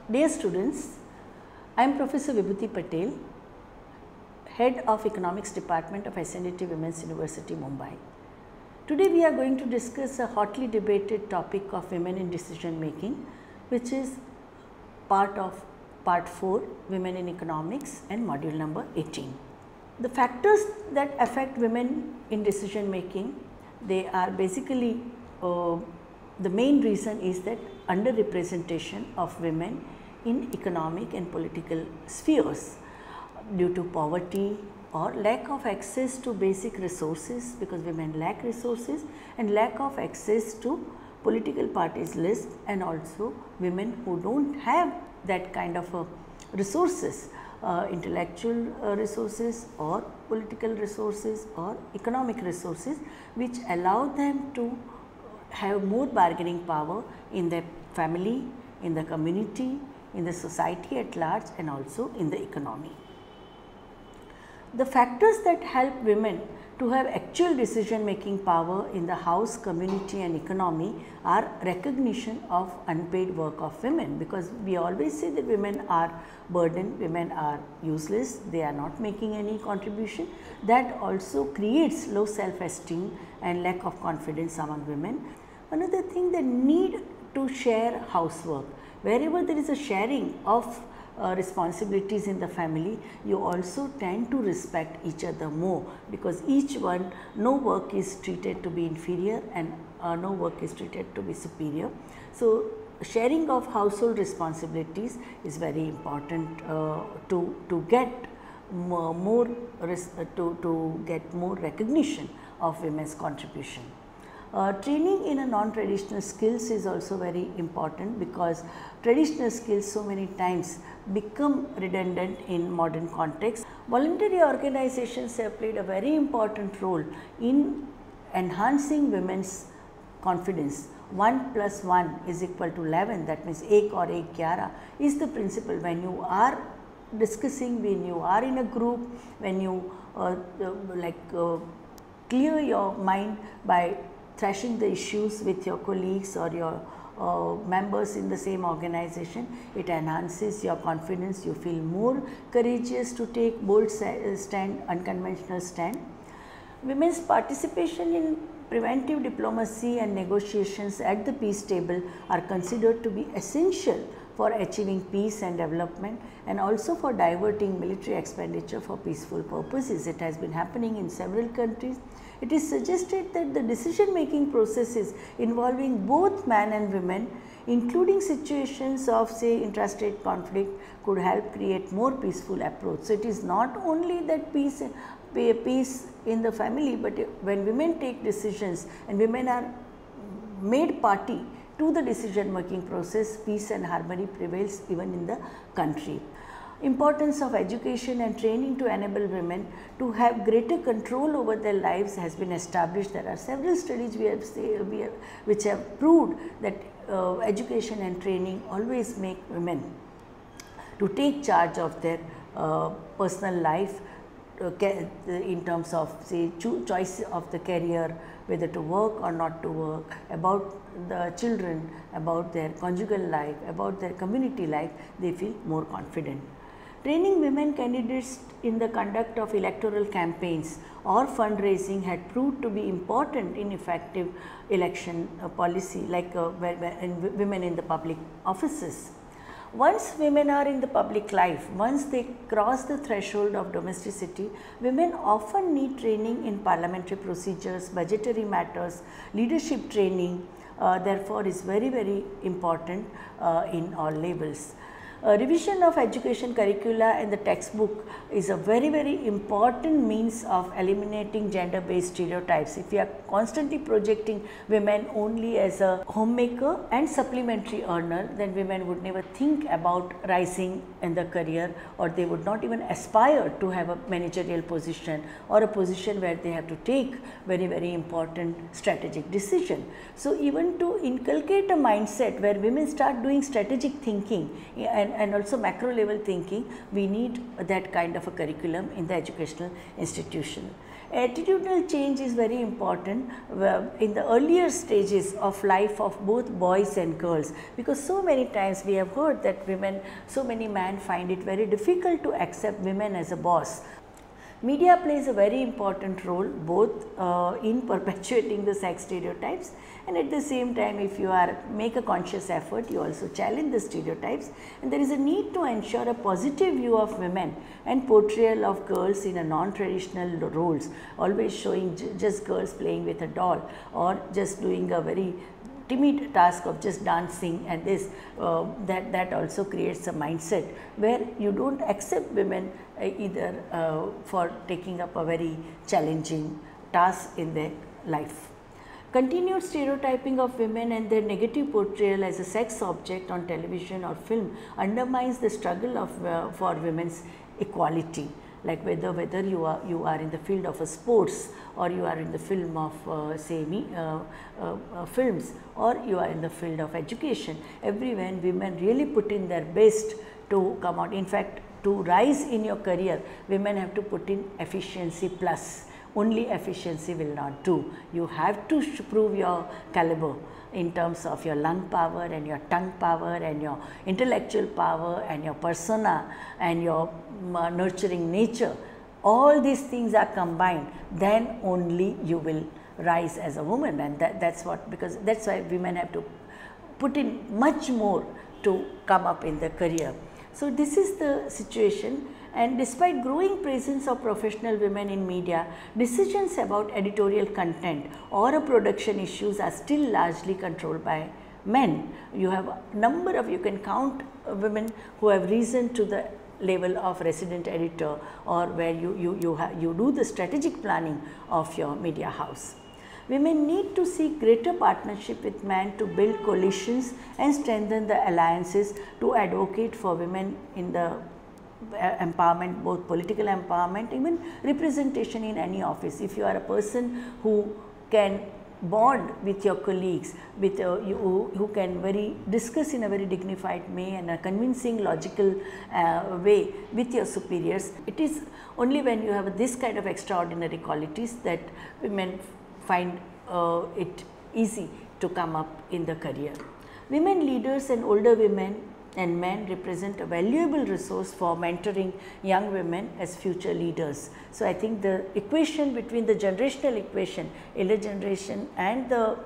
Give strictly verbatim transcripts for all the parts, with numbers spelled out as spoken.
Dear students, I am Professor Vibhuti Patel, Head of Economics Department of S N D T Women's University, Mumbai. Today we are going to discuss a hotly debated topic of women in decision making, which is part of part four, Women in Economics, and module number eighteen. The factors that affect women in decision making, they are basically uh, the main reason is that underrepresentation of women in economic and political spheres due to poverty or lack of access to basic resources, because women lack resources, and lack of access to political parties list, and also women who do not have that kind of a resources, uh, intellectual uh, resources or political resources or economic resources, which allow them to have more bargaining power in their family, in the community, in the society at large, and also in the economy. The factors that help women to have actual decision making power in the house, community and economy are recognition of unpaid work of women, because we always say that women are burdened, women are useless, they are not making any contribution. That also creates low self esteem and lack of confidence among women. Another thing, they need to share housework. Wherever there is a sharing of Uh, responsibilities in the family, you also tend to respect each other more, because each one, no work is treated to be inferior and uh, no work is treated to be superior. So, sharing of household responsibilities is very important uh, to, to get more, more to, to get more recognition of women's contribution. Uh, training in a non-traditional skills is also very important, because traditional skills so many times become redundant in modern context. Voluntary organizations have played a very important role in enhancing women's confidence. one plus one is equal to eleven, that means ek or ek gyara is the principle. When you are discussing, when you are in a group, when you uh, uh, like uh, clear your mind by thrashing the issues with your colleagues or your uh, members in the same organization, it enhances your confidence, you feel more courageous to take bold stand, unconventional stand. Women's participation in preventive diplomacy and negotiations at the peace table are considered to be essential for achieving peace and development, and also for diverting military expenditure for peaceful purposes. It has been happening in several countries. It is suggested that the decision making processes involving both men and women, including situations of say intrastate conflict, could help create more peaceful approach. So, it is not only that peace, peace in the family, but when women take decisions and women are made party to the decision making process, peace and harmony prevails even in the country. Importance of education and training to enable women to have greater control over their lives has been established. There are several studies we have, say, we have which have proved that uh, education and training always make women to take charge of their uh, personal life, uh, in terms of say cho choice of the career, whether to work or not to work, about the children, about their conjugal life, about their community life, they feel more confident. Training women candidates in the conduct of electoral campaigns or fundraising had proved to be important in effective election uh, policy, like uh, where, where in women in the public offices. Once women are in the public life, once they cross the threshold of domesticity, women often need training in parliamentary procedures, budgetary matters, leadership training, uh, therefore is very very important uh, in all levels. Uh, revision of education curricula and the textbook is a very very important means of eliminating gender based stereotypes. If we are constantly projecting women only as a homemaker and supplementary earner, then women would never think about rising in the career, or they would not even aspire to have a managerial position or a position where they have to take very very important strategic decision. So, even to inculcate a mindset where women start doing strategic thinking and and also macro level thinking, we need that kind of a curriculum in the educational institution. Attitudinal change is very important in the earlier stages of life of both boys and girls, because so many times we have heard that women, so many men find it very difficult to accept women as a boss. Media plays a very important role both uh, in perpetuating the sex stereotypes, and at the same time if you are make a conscious effort, you also challenge the stereotypes, and there is a need to ensure a positive view of women and portrayal of girls in a non-traditional roles, always showing just girls playing with a doll or just doing a very timid task of just dancing, and this uh, that that also creates a mindset where you don't accept women uh, either uh, for taking up a very challenging task in their life. Continued stereotyping of women and their negative portrayal as a sex object on television or film undermines the struggle of uh, for women's equality. Like whether whether you are you are in the field of a sports, or you are in the film of uh, say me uh, uh, uh, films, or you are in the field of education, everywhere women really put in their best to come out. In fact, to rise in your career, women have to put in efficiency plus. Only efficiency will not do. You have to prove your caliber in terms of your lung power and your tongue power and your intellectual power and your persona and your uh, nurturing nature. All these things are combined, then only you will rise as a woman, and that, that's what, because that's why women have to put in much more to come up in the career. So this is the situation. And despite growing presence of professional women in media, decisions about editorial content or a production issues are still largely controlled by men. You have a number of, you can count uh, women who have risen to the level of resident editor, or where you, you, you, you do the strategic planning of your media house. Women need to seek greater partnership with men to build coalitions and strengthen the alliances to advocate for women in the empowerment, both political empowerment, even representation in any office. If you are a person who can bond with your colleagues, with uh, you, who, who can very discuss in a very dignified way and a convincing logical uh, way with your superiors, it is only when you have this kind of extraordinary qualities that women find uh, it easy to come up in the career. Women leaders and older women and men represent a valuable resource for mentoring young women as future leaders. So, I think the equation between the generational equation, elder generation and the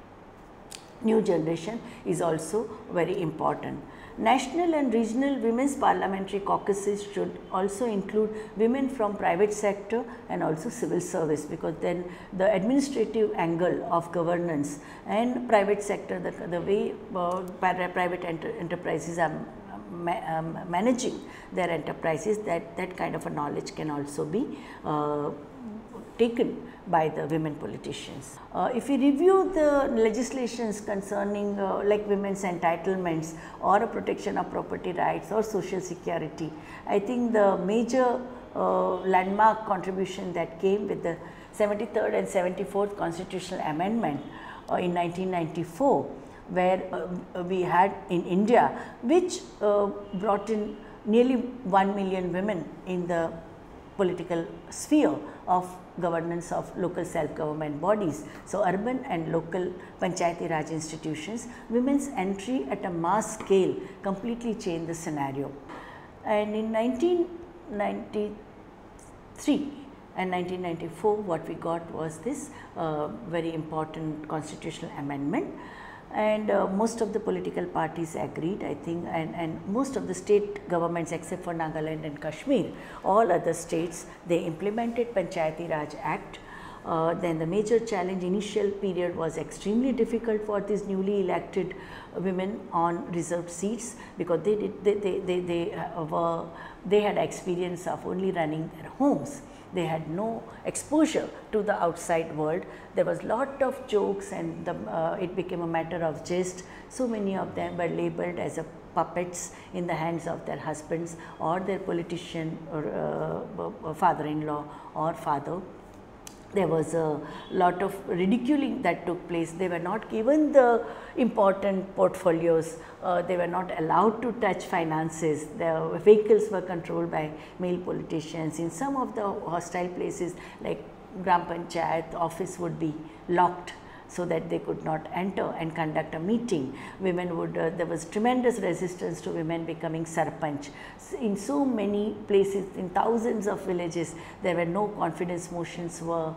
new generation is also very important. National and regional women's parliamentary caucuses should also include women from private sector and also civil service, because then the administrative angle of governance and private sector, the, the way uh, private enter enterprises are ma um, managing their enterprises, that, that kind of a knowledge can also be uh, taken by the women politicians. Uh, if we review the legislations concerning uh, like women's entitlements or a protection of property rights or social security, I think the major uh, landmark contribution that came with the seventy-third and seventy-fourth constitutional amendment uh, in nineteen ninety-four, where uh, we had in India, which uh, brought in nearly one million women in the political sphere of governance of local self-government bodies. So, urban and local Panchayati Raj institutions, women's entry at a mass scale completely changed the scenario. And in nineteen ninety-three and nineteen ninety-four, what we got was this uh, very important constitutional amendment, and uh, most of the political parties agreed, I think, and, and most of the state governments except for Nagaland and Kashmir, all other states, they implemented Panchayati Raj Act. Uh, then the major challenge initial period was extremely difficult for these newly elected women on reserved seats, because they did they they they, they uh, were they had experience of only running their homes. They had no exposure to the outside world. There was lot of jokes, and the, uh, it became a matter of jest. So many of them were labeled as a puppets in the hands of their husbands or their politician or uh, father-in-law or father. There was a lot of ridiculing that took place. They were not given the important portfolios, uh, they were not allowed to touch finances, their vehicles were controlled by male politicians. In some of the hostile places like Gram Panchayat office would be locked so that they could not enter and conduct a meeting. Women would, uh, there was tremendous resistance to women becoming sarpanch. In so many places, in thousands of villages, there were no confidence motions were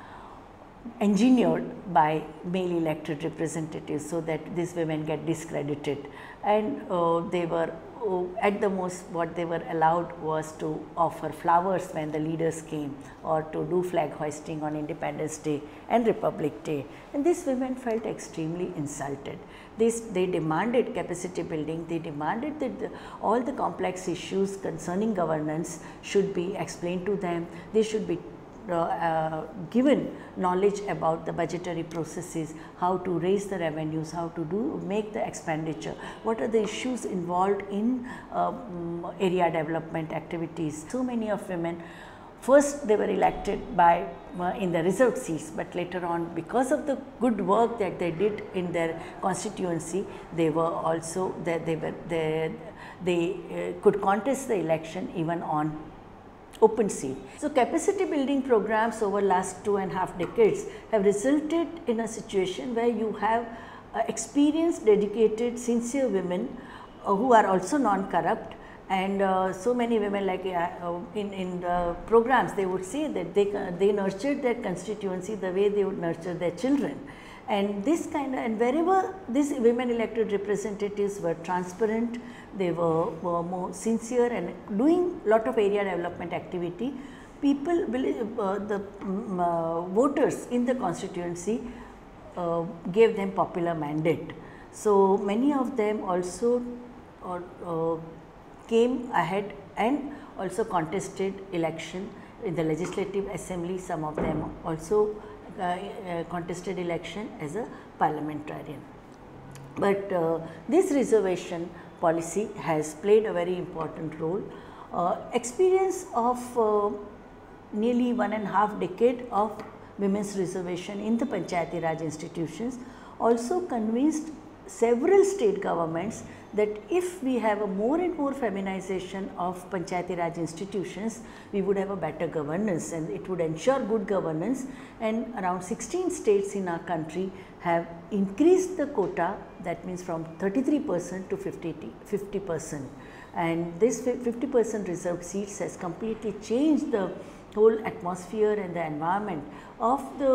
engineered by male elected representatives so that these women get discredited, and uh, they were uh, at the most what they were allowed was to offer flowers when the leaders came, or to do flag hoisting on Independence Day and Republic Day, and these women felt extremely insulted. This, they demanded capacity building, they demanded that the, all the complex issues concerning governance should be explained to them, they should be Uh, uh, given knowledge about the budgetary processes, how to raise the revenues, how to do make the expenditure, what are the issues involved in um, area development activities. So many of women, first they were elected by uh, in the reserved seats, but later on, because of the good work that they did in their constituency, they were also that they were they, they uh, could contest the election even on open seat. So, capacity building programs over last two and a half decades have resulted in a situation where you have uh, experienced, dedicated, sincere women uh, who are also non-corrupt, and uh, so many women, like uh, in, in the programs, they would say that they, they nurtured their constituency the way they would nurture their children. And this kind of, and wherever these women elected representatives were transparent, they were, were more sincere and doing lot of area development activity, people will, uh, the um, uh, voters in the constituency uh, gave them popular mandate. So many of them also uh, uh, came ahead and also contested election in the legislative assembly. Some of them also Uh, uh, contested election as a parliamentarian. But uh, this reservation policy has played a very important role. Uh, experience of uh, nearly one and a half decade of women's reservation in the Panchayati Raj institutions also convinced several state governments that if we have a more and more feminization of Panchayati Raj institutions, we would have a better governance and it would ensure good governance, and around sixteen states in our country have increased the quota, that means from thirty-three percent to fifty percent, and this fifty percent reserved seats has completely changed the whole atmosphere and the environment of the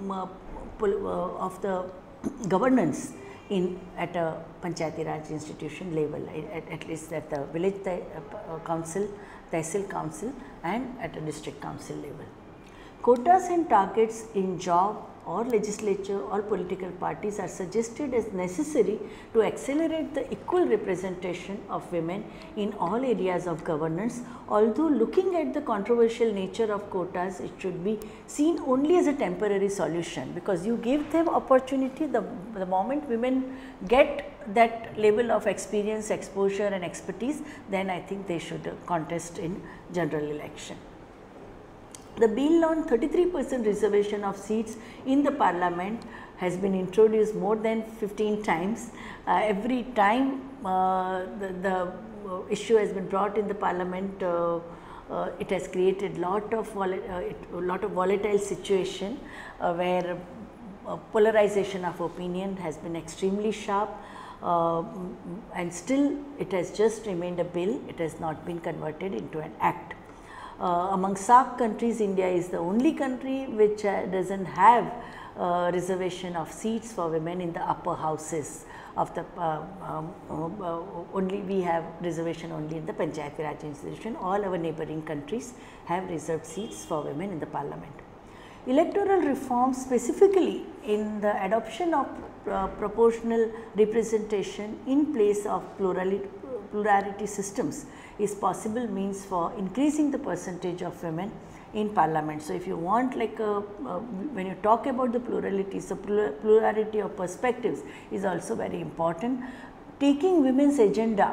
uh, of the governance in at a Panchayati Raj institution level, at, at least at the village th uh, council, tehsil council and at a district council level. Quotas and targets in job or legislature or political parties are suggested as necessary to accelerate the equal representation of women in all areas of governance. Although looking at the controversial nature of quotas, it should be seen only as a temporary solution, because you give them opportunity. The, the moment women get that level of experience, exposure and expertise, then I think they should contest in general election. The bill on thirty-three percent reservation of seats in the parliament has been introduced more than fifteen times. Uh, every time uh, the, the uh, issue has been brought in the parliament, uh, uh, it has created lot of uh, it, lot of volatile situation uh, where uh, polarization of opinion has been extremely sharp, uh, and still it has just remained a bill. It has not been converted into an act. Uh, among SAARC countries, India is the only country which uh, does not have uh, reservation of seats for women in the upper houses of the uh, um, uh, only we have reservation only in the Panchayati Raj institution. All our neighboring countries have reserved seats for women in the parliament. Electoral reforms, specifically in the adoption of uh, proportional representation in place of plurality, plurality systems, is possible means for increasing the percentage of women in parliament. So, if you want like a, uh, when you talk about the plurality, so plurality of perspectives is also very important. Taking women's agenda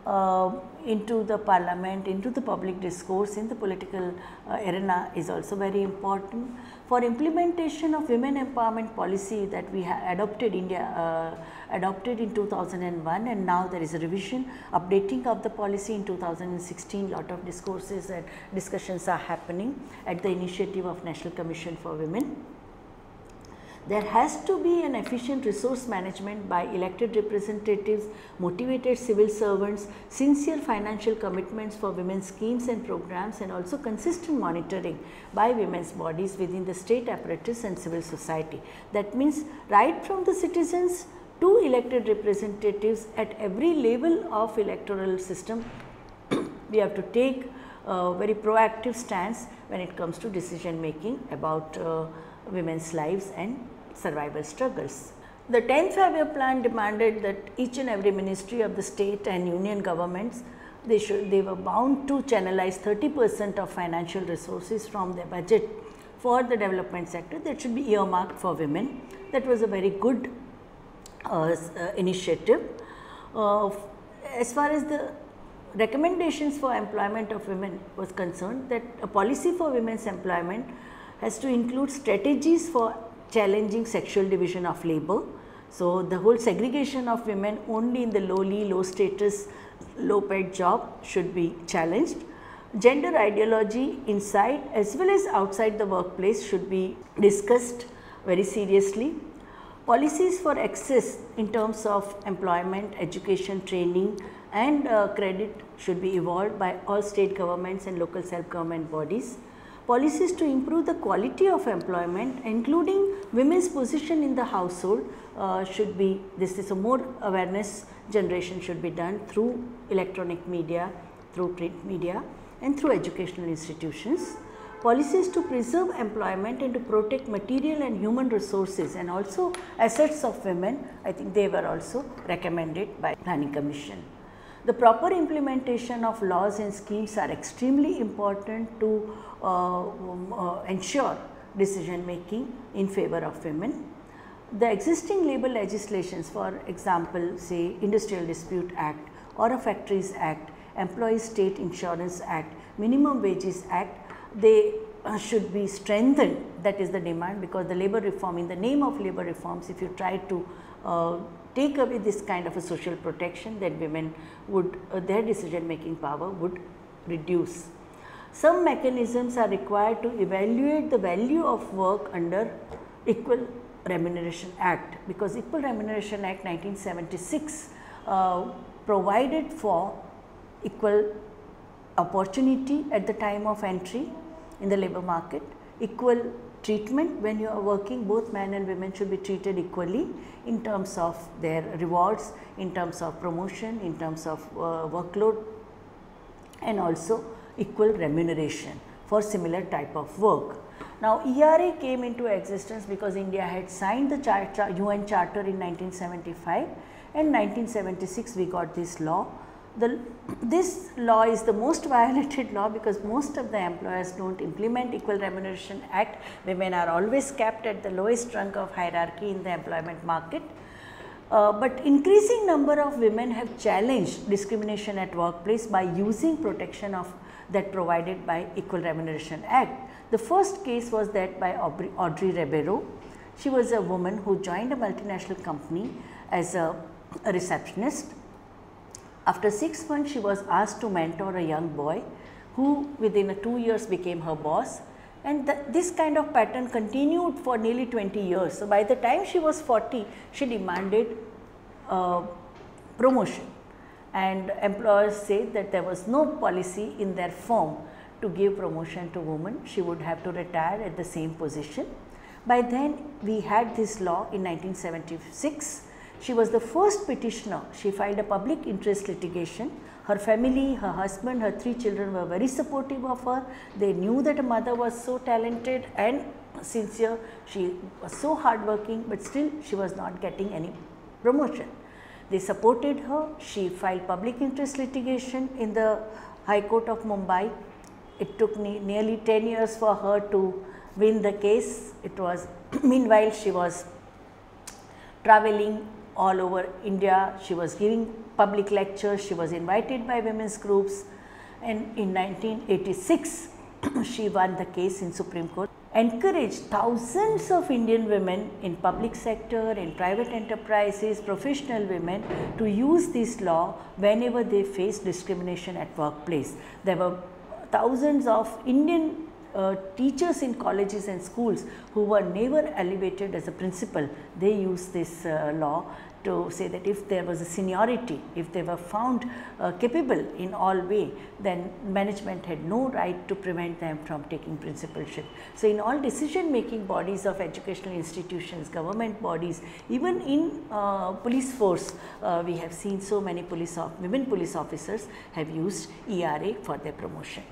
uh, into the parliament, into the public discourse, in the political uh, arena is also very important. For implementation of women empowerment policy that we have adopted India uh, adopted in two thousand one, and now there is a revision updating of the policy in two thousand sixteen. Lot of discourses and discussions are happening at the initiative of National Commission for Women. There has to be an efficient resource management by elected representatives, motivated civil servants, sincere financial commitments for women's schemes and programs, and also consistent monitoring by women's bodies within the state apparatus and civil society. That means right from the citizens to elected representatives at every level of electoral system, we have to take a very proactive stance when it comes to decision making about uh, women's lives and survival struggles. The tenth five-year plan demanded that each and every ministry of the state and union governments, they should they were bound to channelize thirty percent of financial resources from their budget for the development sector that should be earmarked for women. That was a very good uh, uh, initiative. Uh, as far as the recommendations for employment of women was concerned, that a policy for women's employment has to include strategies for challenging sexual division of labor. So, the whole segregation of women only in the lowly, low status, low paid job should be challenged. Gender ideology inside as well as outside the workplace should be discussed very seriously. Policies for access in terms of employment, education, training and uh, credit should be evolved by all state governments and local self-government bodies. Policies to improve the quality of employment, including women's position in the household, uh, should be, this is a more awareness generation should be done through electronic media, through print media and through educational institutions. Policies to preserve employment and to protect material and human resources and also assets of women, I think they were also recommended by Planning Commission. The proper implementation of laws and schemes are extremely important to uh, um, uh, ensure decision making in favor of women. The existing labor legislations, for example, say Industrial Dispute Act or a Factories Act, Employees State Insurance Act, Minimum Wages Act, they uh, should be strengthened. That is the demand, because the labor reform, in the name of labor reforms, if you try to uh, take away this kind of a social protection, then women would, uh, their decision making power would reduce. Some mechanisms are required to evaluate the value of work under Equal Remuneration Act, because Equal Remuneration Act nineteen seventy-six uh, provided for equal opportunity at the time of entry in the labor market, equal treatment when you are working, both men and women should be treated equally in terms of their rewards, in terms of promotion, in terms of uh, workload, and also equal remuneration for similar type of work. Now, E R A came into existence because India had signed the char char U N Charter in nineteen seventy-five, and nineteen seventy-six we got this law. The, this law is the most violated law because most of the employers do not implement Equal Remuneration Act. Women are always kept at the lowest rung of hierarchy in the employment market. Uh, but increasing number of women have challenged discrimination at workplace by using protection of that provided by Equal Remuneration Act. The first case was that by Audrey, Audrey Ribeiro. She was a woman who joined a multinational company as a, a receptionist. After six months, she was asked to mentor a young boy who within a two years became her boss, and the, this kind of pattern continued for nearly twenty years. So, by the time she was forty, she demanded uh, promotion, and employers said that there was no policy in their firm to give promotion to women. She would have to retire at the same position. By then, we had this law in nineteen seventy-six. She was the first petitioner. She filed a public interest litigation. Her family, her husband, her three children were very supportive of her. They knew that her mother was so talented and sincere. She was so hardworking, but still she was not getting any promotion. They supported her. She filed public interest litigation in the High Court of Mumbai. It took ne nearly ten years for her to win the case. It was meanwhile she was traveling all over India. She was giving public lectures, she was invited by women's groups, and in nineteen eighty-six she won the case in Supreme Court, encouraged thousands of Indian women in public sector, in private enterprises, professional women to use this law whenever they face discrimination at workplace. There were thousands of Indian Uh, teachers in colleges and schools who were never elevated as a principal. They used this uh, law to say that if there was a seniority, if they were found uh, capable in all way, then management had no right to prevent them from taking principalship. So, in all decision making bodies of educational institutions, government bodies, even in uh, police force, uh, we have seen so many police of women police officers have used E R A for their promotion.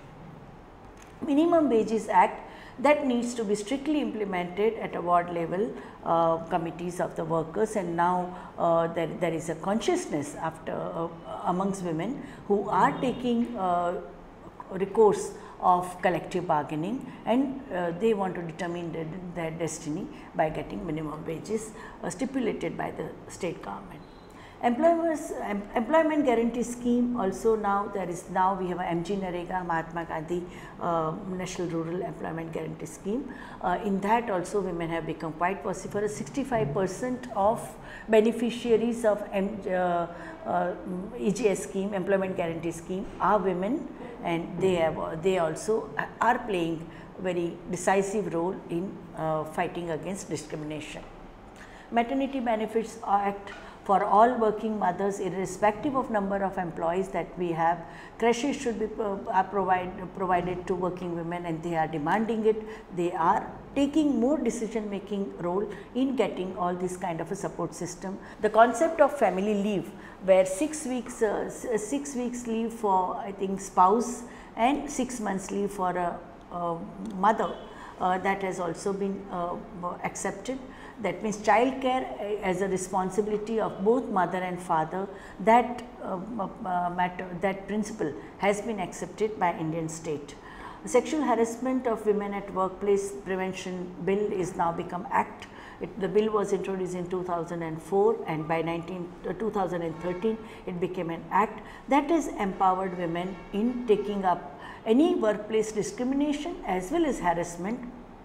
Minimum Wages Act, that needs to be strictly implemented at a ward level uh, committees of the workers, and now uh, there, there is a consciousness after uh, amongst women who are taking uh, recourse of collective bargaining, and uh, they want to determine their, their destiny by getting minimum wages uh, stipulated by the state government. Employers, em, employment guarantee scheme also, now there is now we have a M G Narega, Mahatma Gandhi uh, National Rural Employment Guarantee Scheme. Uh, in that also women have become quite vociferous. sixty-five percent of beneficiaries of M, uh, uh, E G S scheme, Employment Guarantee Scheme, are women, and they have they also are playing very decisive role in uh, fighting against discrimination. Maternity Benefits Act, for all working mothers, irrespective of number of employees that we have, creches should be uh, are provide, provided to working women, and they are demanding it. They are taking more decision making role in getting all this kind of a support system. The concept of family leave, where six weeks uh, six weeks leave for I think spouse and six months leave for a, a mother, uh, that has also been uh, accepted. That means child care as a responsibility of both mother and father, that uh, uh, matter, that principle has been accepted by Indian state. Sexual harassment of women at workplace prevention bill is now become act. It, the bill was introduced in two thousand four, and by nineteen, uh, two thousand thirteen it became an act that has empowered women in taking up any workplace discrimination as well as harassment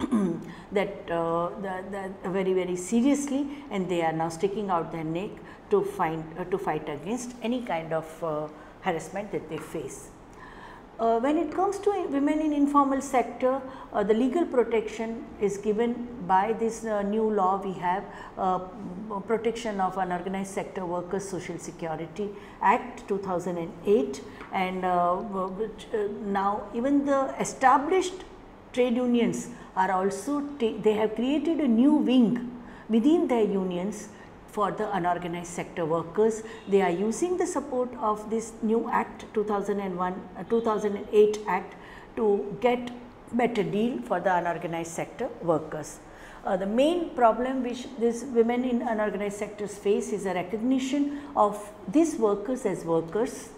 that uh, the, the very very seriously, and they are now sticking out their neck to find uh, to fight against any kind of uh, harassment that they face. Uh, when it comes to women in informal sector, uh, the legal protection is given by this uh, new law. We have uh, Protection of Unorganized Sector Workers Social Security Act two thousand eight, and uh, which, uh, now even the established trade unions are also, they have created a new wing within their unions for the unorganized sector workers. They are using the support of this new act two thousand one, uh, two thousand eight act to get better deal for the unorganized sector workers. Uh, the main problem which these women in unorganized sectors face is a recognition of these workers as workers,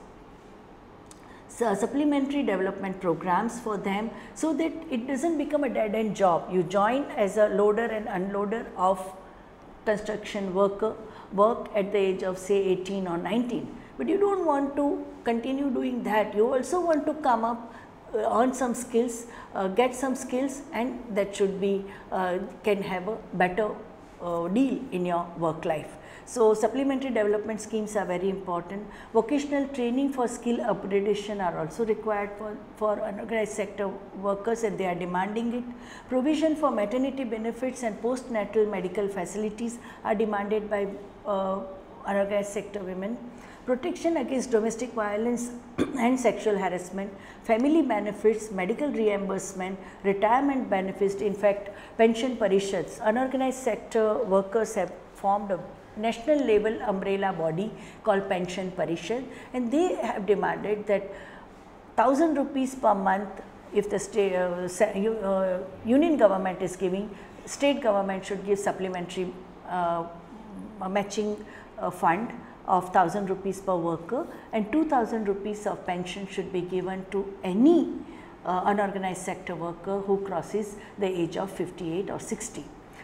so supplementary development programs for them, so that it does not become a dead end job. You join as a loader and unloader of construction worker, work at the age of say eighteen or nineteen, but you do not want to continue doing that. You also want to come up, uh, earn some skills, uh, get some skills, and that should be uh, can have a better uh, deal in your work life. So, supplementary development schemes are very important. Vocational training for skill upgradation are also required for, for unorganized sector workers, and they are demanding it. Provision for maternity benefits and postnatal medical facilities are demanded by uh, unorganized sector women. Protection against domestic violence and sexual harassment, family benefits, medical reimbursement, retirement benefits, in fact pension parishads. Unorganized sector workers have formed a national level umbrella body called Pension Parishad, and they have demanded that thousand rupees per month, if the state uh, uh, union government is giving, state government should give supplementary uh, matching uh, fund of thousand rupees per worker, and two thousand rupees of pension should be given to any uh, unorganized sector worker who crosses the age of fifty-eight or sixty.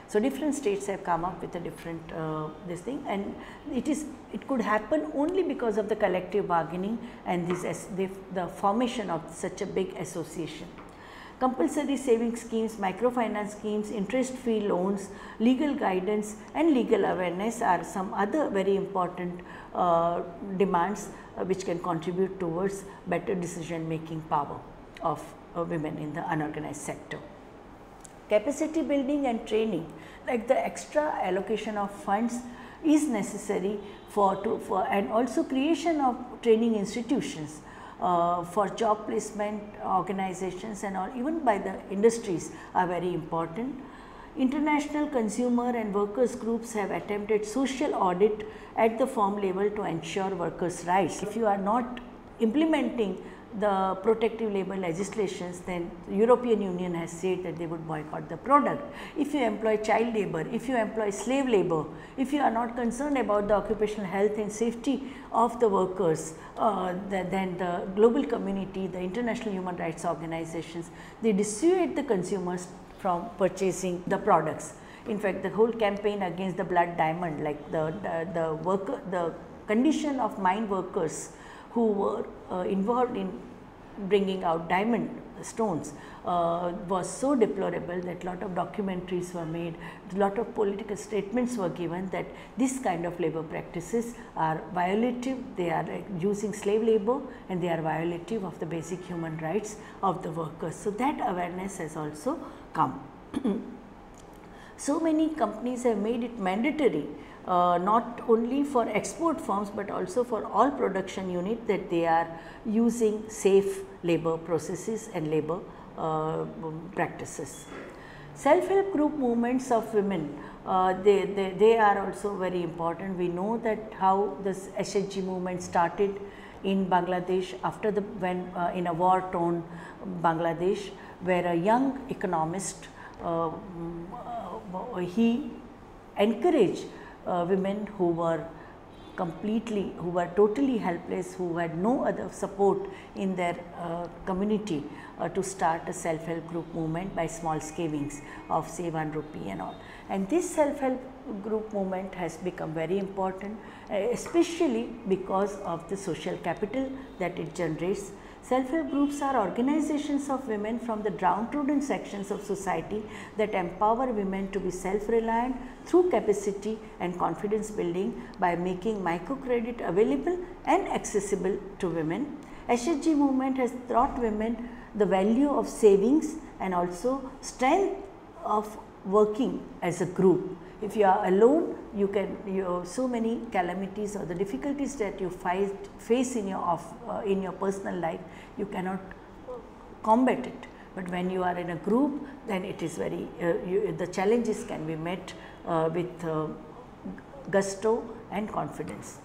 So, different states have come up with a different uh, this thing, and it is it could happen only because of the collective bargaining and this the, the formation of such a big association. Compulsory saving schemes, microfinance schemes, interest-free loans, legal guidance and legal awareness are some other very important uh, demands uh, which can contribute towards better decision making power of uh, women in the unorganized sector. Capacity building and training, like the extra allocation of funds is necessary for, to, for and also creation of training institutions Uh, for job placement organizations and or even by the industries are very important. International consumer and workers groups have attempted social audit at the firm level to ensure workers' rights. If you are not implementing the protective labor legislations, then the European Union has said that they would boycott the product. If you employ child labor, if you employ slave labor, if you are not concerned about the occupational health and safety of the workers, uh, the, then the global community, the international human rights organizations, they dissuade the consumers from purchasing the products. In fact, the whole campaign against the blood diamond, like the, the, the worker, the condition of mine workers who were uh, involved in bringing out diamond stones uh, was so deplorable that lot of documentaries were made, lot of political statements were given that this kind of labor practices are violative, they are uh, using slave labor and they are violative of the basic human rights of the workers. So, that awareness has also come. So many companies have made it mandatory Uh, not only for export firms, but also for all production unit that they are using safe labor processes and labor uh, practices. Self-help group movements of women, uh, they, they, they are also very important. We know that how this S H G movement started in Bangladesh after the when uh, in a war torn Bangladesh, where a young economist uh, uh, he encouraged Uh, women who were completely, who were totally helpless, who had no other support in their uh, community uh, to start a self-help group movement by small savings of say one rupee and all. And this self-help group movement has become very important, uh, especially because of the social capital that it generates. Self-help groups are organizations of women from the downtrodden sections of society that empower women to be self-reliant through capacity and confidence building by making microcredit available and accessible to women. S H G movement has taught women the value of savings and also strength of working as a group. If you are alone, you can, you have so many calamities or the difficulties that you fight, face in your of, uh, in your personal life, you cannot combat it. But when you are in a group, then it is very, uh, you, the challenges can be met uh, with uh, gusto and confidence.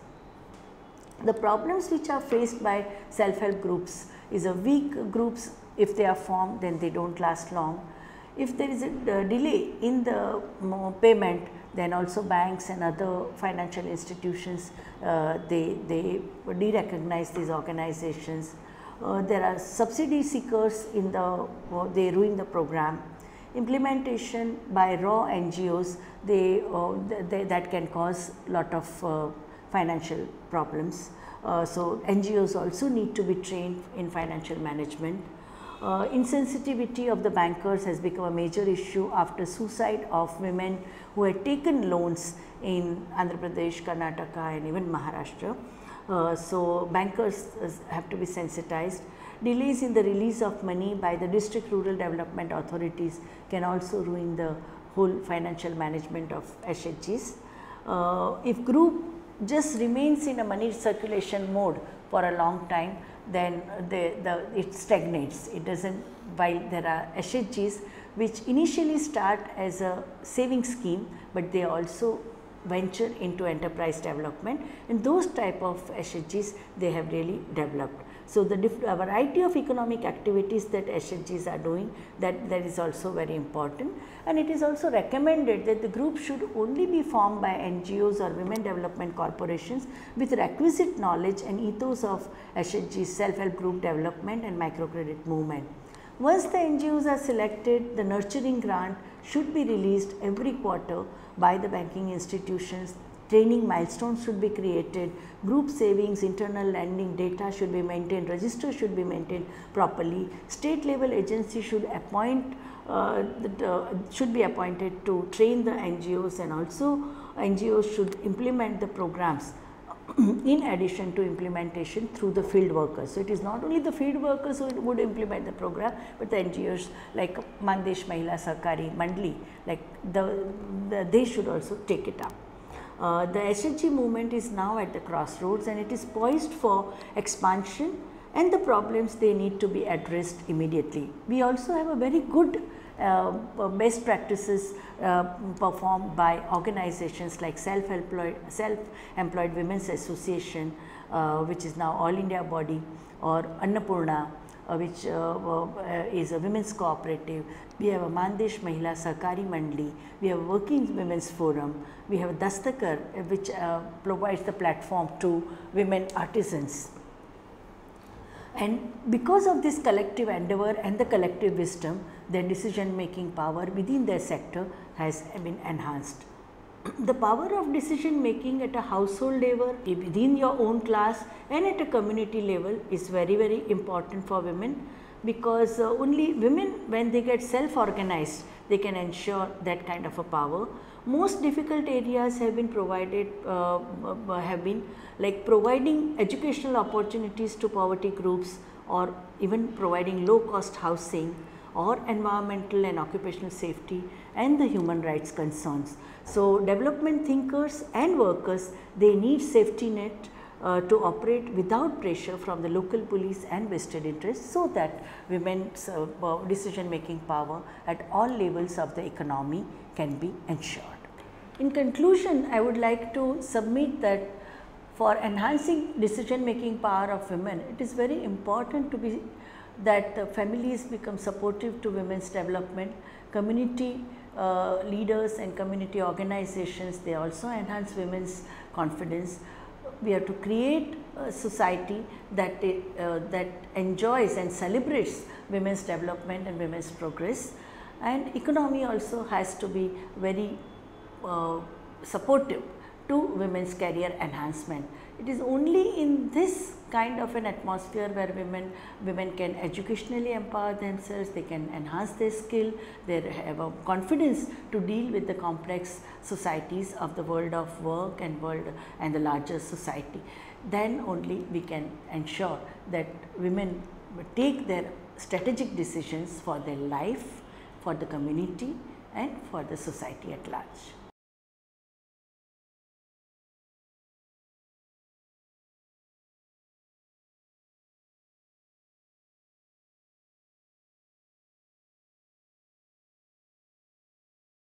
The problems which are faced by self-help groups is a weak groups. If they are formed, then they do not last long. If there is a uh, delay in the uh, payment, then also banks and other financial institutions, uh, they, they de-recognize these organizations. Uh, there are subsidy seekers in the, uh, they ruin the program. Implementation by raw N G Os, they, uh, they that can cause lot of uh, financial problems. Uh, so, N G Os also need to be trained in financial management. Uh, insensitivity of the bankers has become a major issue after suicide of women who had taken loans in Andhra Pradesh, Karnataka and even Maharashtra. Uh, so, bankers uh, have to be sensitized. Delays in the release of money by the district rural development authorities can also ruin the whole financial management of S H Gs. Uh, if group just remains in a money circulation mode for a long time, then the, the, it stagnates. It does not, while there are S H Gs which initially start as a saving scheme, but they also venture into enterprise development, and those type of S H Gs they have really developed. So, the a variety of economic activities that S H Gs are doing, that, that is also very important, and it is also recommended that the group should only be formed by N G Os or women development corporations with requisite knowledge and ethos of S H Gs, self-help group development and microcredit movement. Once the N G Os are selected, the nurturing grant should be released every quarter by the banking institutions. Training milestones should be created, group savings, internal lending data should be maintained, register should be maintained properly, state level agency should appoint uh, the, uh, should be appointed to train the N G Os, and also N G Os should implement the programs in addition to implementation through the field workers. So, it is not only the field workers who would implement the program, but the N G Os like Mandesh Mahila Sahkari Mandali, like the, the they should also take it up. Uh, the S H G movement is now at the crossroads, and it is poised for expansion, and the problems they need to be addressed immediately. We also have a very good uh, best practices uh, performed by organizations like self-employed self-employed Women's Association, uh, which is now all India body, or Annapurna, Uh, which uh, uh, is a women's cooperative. We have a Mandesh Mahila Sahkari Mandali, we have a Working Women's Forum, we have a Dastakar, uh, which uh, provides the platform to women artisans. And because of this collective endeavor and the collective wisdom, their decision making power within their sector has been enhanced. The power of decision making at a household level, within your own class, and at a community level is very very important for women, because uh, only women, when they get self organized, they can ensure that kind of a power. Most difficult areas have been provided uh, have been like providing educational opportunities to poverty groups, or even providing low cost housing, or environmental and occupational safety and the human rights concerns. So, development thinkers and workers, they need safety net uh, to operate without pressure from the local police and vested interests, so that women's uh, decision making power at all levels of the economy can be ensured. In conclusion, I would like to submit that for enhancing decision making power of women, it is very important to be that uh, families become supportive to women's development, community uh, leaders and community organizations, they also enhance women's confidence. We have to create a society that uh, that enjoys and celebrates women's development and women's progress, and economy also has to be very uh, supportive to women's career enhancement. It is only in this kind of an atmosphere where women women can educationally empower themselves, they can enhance their skill, they have a confidence to deal with the complex societies of the world of work and world and the larger society. Then only we can ensure that women take their strategic decisions for their life, for the community and for the society at large.